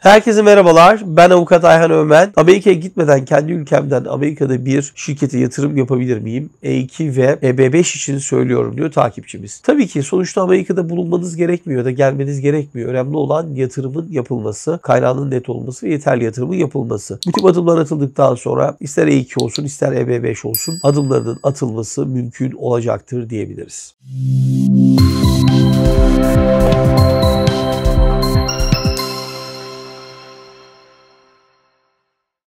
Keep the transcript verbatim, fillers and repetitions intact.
Herkese merhabalar. Ben Avukat Ayhan Ömen. Amerika'ya gitmeden kendi ülkemden Amerika'da bir şirkete yatırım yapabilir miyim? E iki ve E B beş için söylüyorum diyor takipçimiz. Tabii ki sonuçta Amerika'da bulunmanız gerekmiyor da gelmeniz gerekmiyor. Önemli olan yatırımın yapılması, kaynağının net olması ve yeterli yatırımın yapılması. Bu tip adımlar atıldıktan sonra ister E iki olsun ister E B beş olsun adımlarının atılması mümkün olacaktır diyebiliriz.